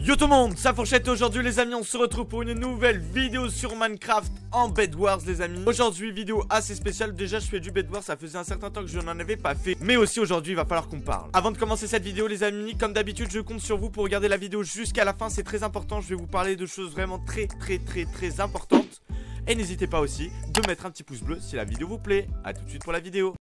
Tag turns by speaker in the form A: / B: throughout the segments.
A: Yo tout le monde, ça fourchette. Aujourd'hui les amis, on se retrouve pour une nouvelle vidéo sur Minecraft en Bed Wars les amis. Aujourd'hui vidéo assez spéciale, déjà je fais du Bed Wars, ça faisait un certain temps que je n'en avais pas fait. Mais aussi aujourd'hui il va falloir qu'on parle. Avant de commencer cette vidéo les amis, comme d'habitude je compte sur vous pour regarder la vidéo jusqu'à la fin, c'est très important. Je vais vous parler de choses vraiment très importantes. Et n'hésitez pas aussi de mettre un petit pouce bleu si la vidéo vous plaît. A tout de suite pour la vidéo.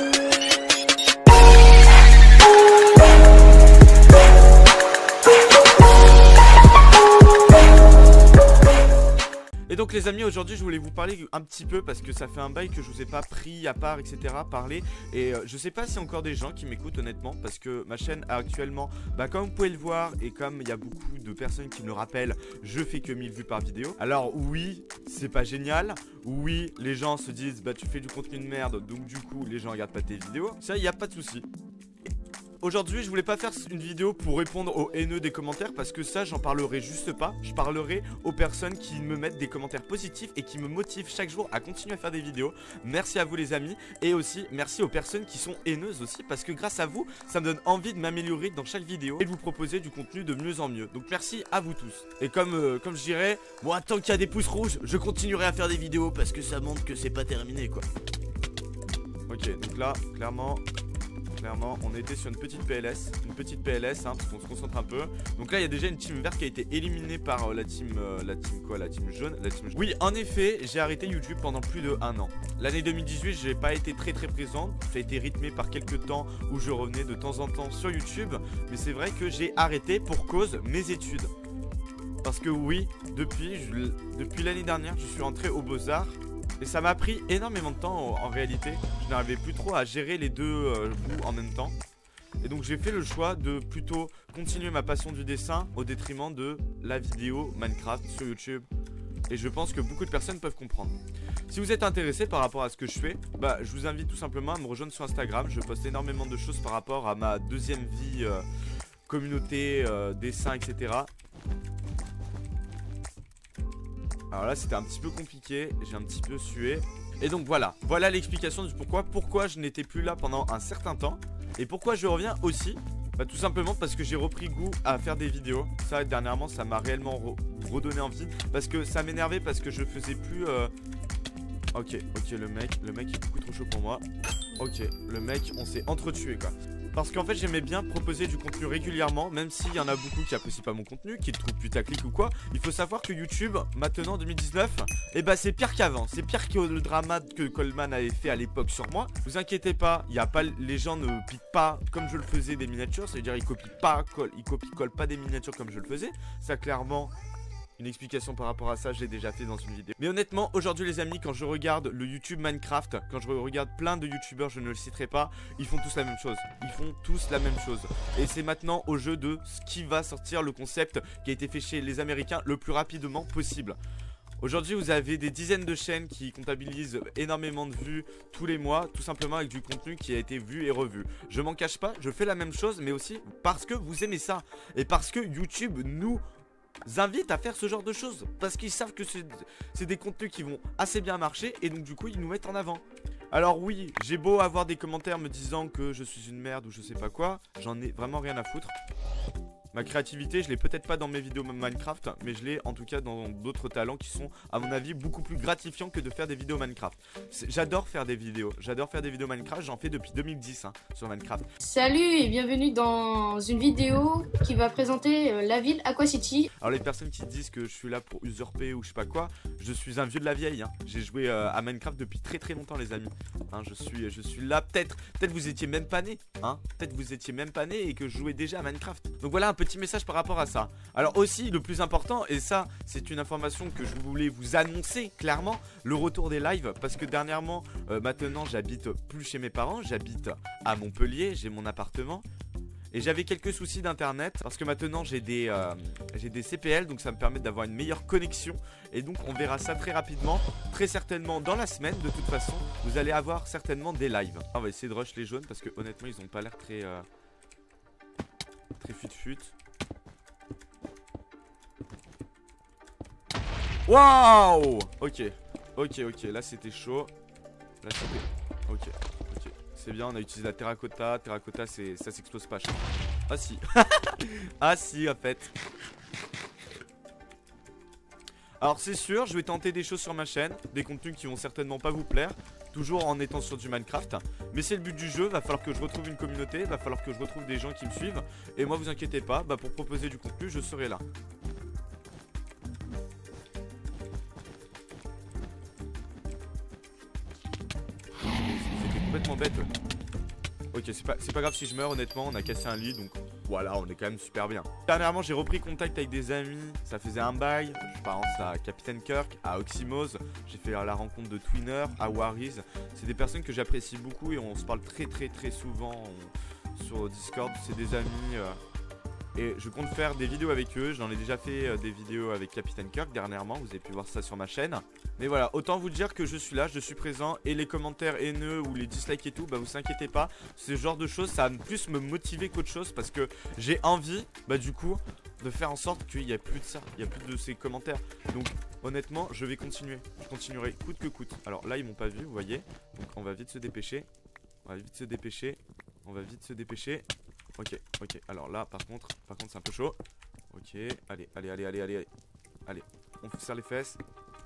A: Et donc les amis, aujourd'hui je voulais vous parler un petit peu parce que ça fait un bail que je vous ai pas pris à part etc, parler. Et je sais pas s'il y a encore des gens qui m'écoutent honnêtement, parce que ma chaîne actuellement, comme vous pouvez le voir et comme il y a beaucoup de personnes qui me le rappellent, je fais que 1000 vues par vidéo. Alors oui, c'est pas génial, oui les gens se disent tu fais du contenu de merde, donc du coup les gens regardent pas tes vidéos. Ça y a pas de souci. Aujourd'hui je voulais pas faire une vidéo pour répondre aux haineux des commentaires, parce que ça j'en parlerai juste pas. Je parlerai aux personnes qui me mettent des commentaires positifs et qui me motivent chaque jour à continuer à faire des vidéos. Merci à vous les amis. Et aussi merci aux personnes qui sont haineuses aussi, parce que grâce à vous ça me donne envie de m'améliorer dans chaque vidéo et de vous proposer du contenu de mieux en mieux. Donc merci à vous tous. Et comme je dirais, moi tant qu'il y a des pouces rouges, je continuerai à faire des vidéos parce que ça montre que c'est pas terminé quoi. Ok, donc là clairement on était sur une petite PLS, parce qu'on se concentre un peu. Donc là il y a déjà une team verte qui a été éliminée par la team jaune. Oui, en effet j'ai arrêté YouTube pendant plus de 1 an. L'année 2018 j'ai pas été très présent. Ça a été rythmé par quelques temps où je revenais de temps en temps sur YouTube. Mais c'est vrai que j'ai arrêté pour cause mes études. Parce que oui, depuis l'année dernière je suis rentré aux Beaux-Arts. Et ça m'a pris énormément de temps en réalité. Je n'arrivais plus trop à gérer les deux bouts en même temps. Et donc j'ai fait le choix de plutôt continuer ma passion du dessin au détriment de la vidéo Minecraft sur YouTube. Et je pense que beaucoup de personnes peuvent comprendre. Si vous êtes intéressé par rapport à ce que je fais, je vous invite tout simplement à me rejoindre sur Instagram. Je poste énormément de choses par rapport à ma deuxième vie, communauté, dessin, etc. Alors là c'était un petit peu compliqué, j'ai un petit peu sué. Et donc voilà l'explication du pourquoi je n'étais plus là pendant un certain temps. Et pourquoi je reviens aussi, tout simplement parce que j'ai repris goût à faire des vidéos. Ça dernièrement ça m'a réellement redonné envie. Parce que ça m'énervait, parce que je faisais plus Ok le mec est beaucoup trop chaud pour moi. Ok le mec on s'est entretué quoi. Parce qu'en fait j'aimais bien proposer du contenu régulièrement. Même s'il y en a beaucoup qui apprécient pas mon contenu, qui le trouvent putaclic ou quoi. Il faut savoir que YouTube maintenant en 2019, c'est pire qu'avant. C'est pire que le drama que Coleman avait fait à l'époque sur moi. Vous inquiétez pas, les gens ne piquent pas comme je le faisais des miniatures. C'est à dire ils copient-collent pas des miniatures comme je le faisais. Ça clairement, une explication par rapport à ça, j'ai déjà fait dans une vidéo. Mais honnêtement, aujourd'hui les amis, quand je regarde le YouTube Minecraft, quand je regarde plein de youtubeurs, je ne le citerai pas, ils font tous la même chose. Et c'est maintenant au jeu de ce qui va sortir le concept qui a été fait chez les Américains le plus rapidement possible. Aujourd'hui vous avez des dizaines de chaînes qui comptabilisent énormément de vues tous les mois, tout simplement avec du contenu qui a été vu et revu. Je m'en cache pas, je fais la même chose, mais aussi parce que vous aimez ça. Et parce que YouTube nous invite à faire ce genre de choses, parce qu'ils savent que c'est des contenus qui vont assez bien marcher. Et donc du coup ils nous mettent en avant. Alors oui, j'ai beau avoir des commentaires me disant que je suis une merde ou je sais pas quoi, j'en ai vraiment rien à foutre. Ma créativité, je l'ai peut-être pas dans mes vidéos Minecraft, mais je l'ai en tout cas dans d'autres talents qui sont, à mon avis, beaucoup plus gratifiants que de faire des vidéos Minecraft. J'adore faire des vidéos Minecraft, j'en fais depuis 2010 sur Minecraft.
B: Salut et bienvenue dans une vidéo qui va présenter la ville Aqua City.
A: Alors les personnes qui disent que je suis là pour usurper ou je sais pas quoi, je suis un vieux de la vieille. J'ai joué à Minecraft depuis très longtemps les amis. Je suis là, peut-être vous étiez même pas nés, peut-être vous étiez même pas nés et que je jouais déjà à Minecraft. Donc voilà un petit message par rapport à ça. Alors aussi le plus important, et ça c'est une information que je voulais vous annoncer clairement, le retour des lives. Parce que dernièrement, maintenant j'habite plus chez mes parents, j'habite à Montpellier, j'ai mon appartement. Et j'avais quelques soucis d'internet, parce que maintenant j'ai des CPL, donc ça me permet d'avoir une meilleure connexion. Et donc on verra ça très rapidement, très certainement dans la semaine. De toute façon vous allez avoir certainement des lives. On va essayer de rush les jaunes parce que honnêtement ils ont pas l'air très fut. Waouh. Ok, là c'était chaud. Ok, c'est bien, on a utilisé la terracotta. Terracotta ça s'explose pas. Ah si. Ah si en fait. Alors c'est sûr, je vais tenter des choses sur ma chaîne, des contenus qui vont certainement pas vous plaire, toujours en étant sur du Minecraft. Mais c'est le but du jeu, va falloir que je retrouve une communauté, va falloir que je retrouve des gens qui me suivent. Et moi vous inquiétez pas, bah pour proposer du contenu je serai là. C'était complètement bête. Ok, c'est pas grave si je meurs, honnêtement, on a cassé un lit, donc voilà, on est quand même super bien. Dernièrement, j'ai repris contact avec des amis, ça faisait un bail. Je pense à Captain Kirk, à Oxymose, j'ai fait la rencontre de Twinner, à Wariz. C'est des personnes que j'apprécie beaucoup et on se parle très souvent sur Discord. C'est des amis et je compte faire des vidéos avec eux. J'en ai déjà fait des vidéos avec Captain Kirk dernièrement, vous avez pu voir ça sur ma chaîne. Mais voilà, autant vous dire que je suis là, je suis présent. Et les commentaires haineux ou les dislikes et tout, bah vous inquiétez pas. Ce genre de choses, ça va plus me motiver qu'autre chose. Parce que j'ai envie, bah du coup, de faire en sorte qu'il n'y ait plus de ça. Il n'y a plus de ces commentaires. Donc honnêtement, je vais continuer. Je continuerai coûte que coûte. Alors là, ils m'ont pas vu, vous voyez. Donc on va vite se dépêcher. On va vite se dépêcher. On va vite se dépêcher. Ok, alors là par contre c'est un peu chaud. Ok, allez, allez, on serre les fesses.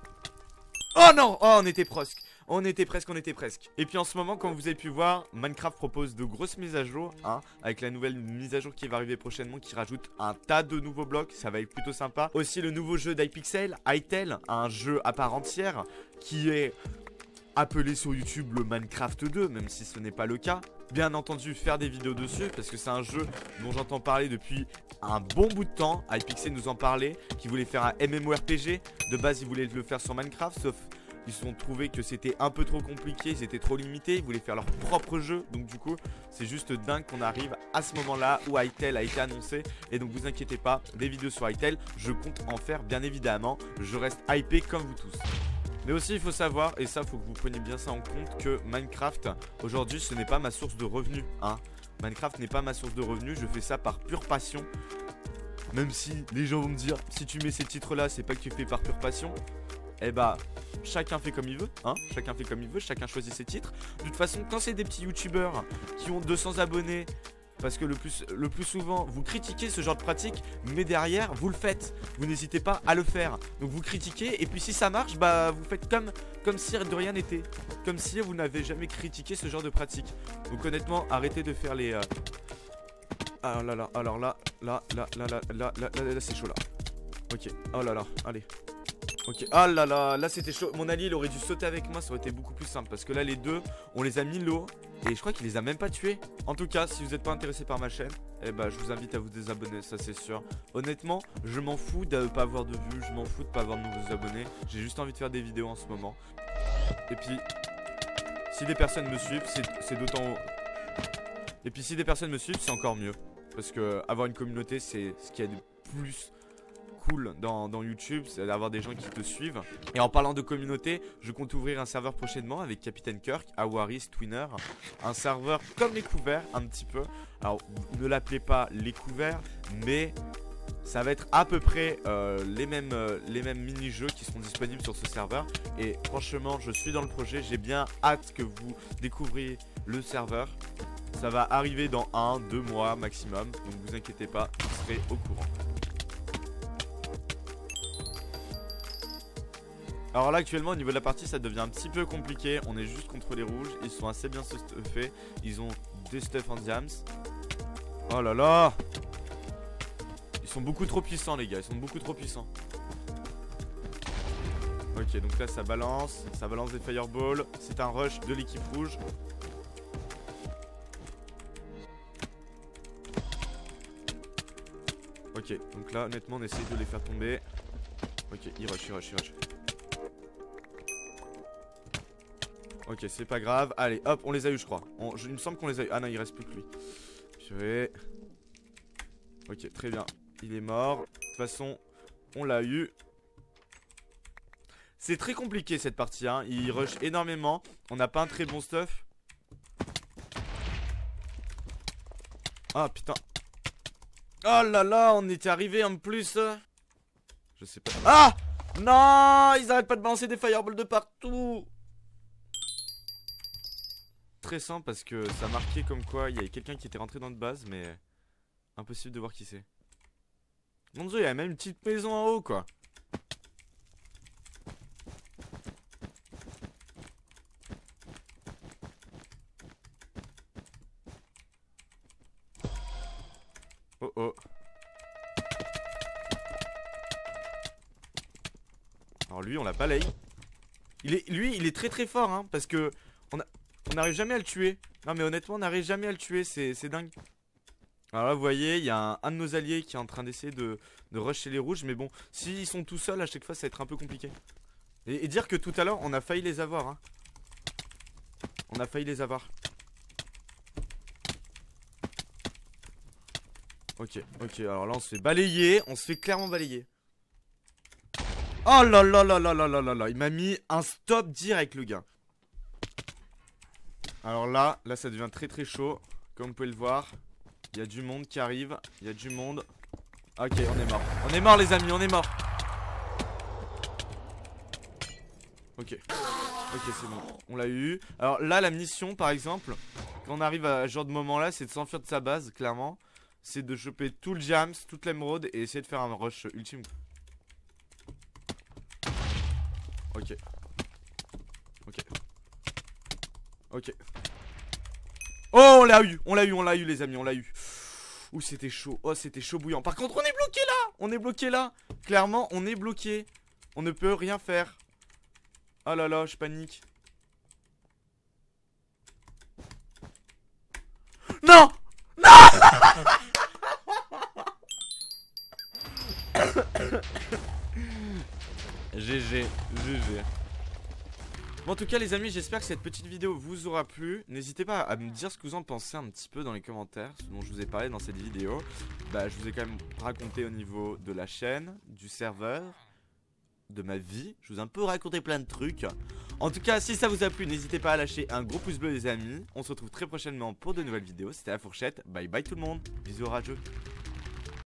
A: Oh non, oh on était presque. On était presque. Et puis en ce moment, comme vous avez pu voir, Minecraft propose de grosses mises à jour, hein, avec la nouvelle mise à jour qui va arriver prochainement, qui rajoute un tas de nouveaux blocs, ça va être plutôt sympa. Aussi le nouveau jeu d'iPixel, Hytale, un jeu à part entière, qui est appelé sur YouTube le Minecraft 2, même si ce n'est pas le cas. Bien entendu, faire des vidéos dessus, parce que c'est un jeu dont j'entends parler depuis un bon bout de temps. Hypixel nous en parlait, qui voulait faire un MMORPG. De base, ils voulaient le faire sur Minecraft, sauf ils se sont trouvés que c'était un peu trop compliqué, ils étaient trop limités, ils voulaient faire leur propre jeu. Donc du coup, c'est juste dingue qu'on arrive à ce moment-là où Hytale a été annoncé. Et donc vous inquiétez pas, des vidéos sur Hytale, je compte en faire bien évidemment. Je reste hypé comme vous tous. Mais aussi il faut savoir, et ça faut que vous preniez bien ça en compte, que Minecraft aujourd'hui ce n'est pas ma source de revenus, hein. Minecraft n'est pas ma source de revenus, je fais ça par pure passion. Même si les gens vont me dire, si tu mets ces titres là c'est pas que tu fais par pure passion. Eh bah chacun fait comme il veut, hein. Chacun fait comme il veut, chacun choisit ses titres. De toute façon quand c'est des petits youtubeurs qui ont 200 abonnés, parce que le plus souvent, vous critiquez ce genre de pratique, mais derrière, vous le faites. Vous n'hésitez pas à le faire. Donc vous critiquez, et puis si ça marche, bah vous faites comme si de rien n'était. Comme si vous n'avez jamais critiqué ce genre de pratique. Donc honnêtement, arrêtez de faire les... Ah là là, alors là, c'est chaud là. Ok, oh là là, allez. Ok, oh là là, là c'était chaud. Mon allié il aurait dû sauter avec moi, ça aurait été beaucoup plus simple. Parce que là les deux, on les a mis low. Et je crois qu'il les a même pas tués. En tout cas, si vous n'êtes pas intéressé par ma chaîne, eh bah je vous invite à vous désabonner, ça c'est sûr. Honnêtement, je m'en fous de pas avoir de vues, je m'en fous de pas avoir de nouveaux abonnés. J'ai juste envie de faire des vidéos en ce moment. Et puis, si des personnes me suivent, c'est d'autant... Et puis si des personnes me suivent, c'est encore mieux. Parce que avoir une communauté, c'est ce qu'il y a de plus cool dans YouTube, c'est d'avoir des gens qui te suivent. Et en parlant de communauté, je compte ouvrir un serveur prochainement avec Captain Kirk, Awaris, Twinner. Un serveur comme les couverts, un petit peu. Alors, ne l'appelez pas les couverts, mais ça va être à peu près les mêmes mini-jeux qui seront disponibles sur ce serveur. Et franchement, je suis dans le projet, j'ai bien hâte que vous découvriez le serveur. Ça va arriver dans 1-2 mois maximum, donc vous inquiétez pas, vous serez au courant. Alors là actuellement au niveau de la partie ça devient un petit peu compliqué. On est juste contre les rouges. Ils sont assez bien stuffés. Ils ont des stuff en diams. Oh là là. Ils sont beaucoup trop puissants les gars. Ils sont beaucoup trop puissants. Ok donc là ça balance. Ça balance des fireballs. C'est un rush de l'équipe rouge. Ok donc là honnêtement on essaie de les faire tomber. Ok il rush. Ok, c'est pas grave. Allez, hop, on les a eu, je crois. Il me semble qu'on les a eu. Ah non, il reste plus que lui. Purée. Ok, très bien. Il est mort. De toute façon, on l'a eu. C'est très compliqué cette partie, hein. Il rush énormément. On n'a pas un très bon stuff. Ah putain. Oh là là, on était arrivé en plus. Je sais pas. Ah non, ils arrêtent pas de balancer des fireballs de partout. Stressant parce que ça marquait comme quoi il y avait quelqu'un qui était rentré dans notre base, mais impossible de voir qui c'est. Mon dieu, il y a même une petite maison en haut quoi. Alors lui on l'a pas lay. Lui il est très très fort hein. Parce que on n'arrive jamais à le tuer. Non mais honnêtement on n'arrive jamais à le tuer. C'est dingue. Alors là vous voyez il y a un de nos alliés qui est en train d'essayer de rusher les rouges. Mais bon s'ils sont tout seuls à chaque fois ça va être un peu compliqué. Et dire que tout à l'heure on a failli les avoir hein. On a failli les avoir. Ok, alors là on se fait balayer. On se fait clairement balayer. Oh là là là là là là là là. Il m'a mis un stop direct le gars. Alors là ça devient très très chaud. Comme vous pouvez le voir. Il y a du monde qui arrive. Il y a du monde. Ok on est mort. On est mort les amis, on est mort. Ok c'est bon, on l'a eu. Alors là la mission par exemple, quand on arrive à ce genre de moment là, c'est de s'enfuir de sa base clairement. C'est de choper tout le jams, toute l'émeraude et essayer de faire un rush ultime. Ok. Oh on l'a eu les amis, on l'a eu. Ouh c'était chaud, oh c'était chaud bouillant. Par contre on est bloqué là. Clairement on est bloqué. On ne peut rien faire. Oh là là, je panique. Non! Non! GG. Bon en tout cas les amis j'espère que cette petite vidéo vous aura plu. N'hésitez pas à me dire ce que vous en pensez un petit peu dans les commentaires. Ce dont je vous ai parlé dans cette vidéo. Bah je vous ai quand même raconté au niveau de la chaîne, du serveur, de ma vie. Je vous ai un peu raconté plein de trucs. En tout cas si ça vous a plu n'hésitez pas à lâcher un gros pouce bleu les amis. On se retrouve très prochainement pour de nouvelles vidéos. C'était La Fourchette, bye bye tout le monde. Bisous rageux.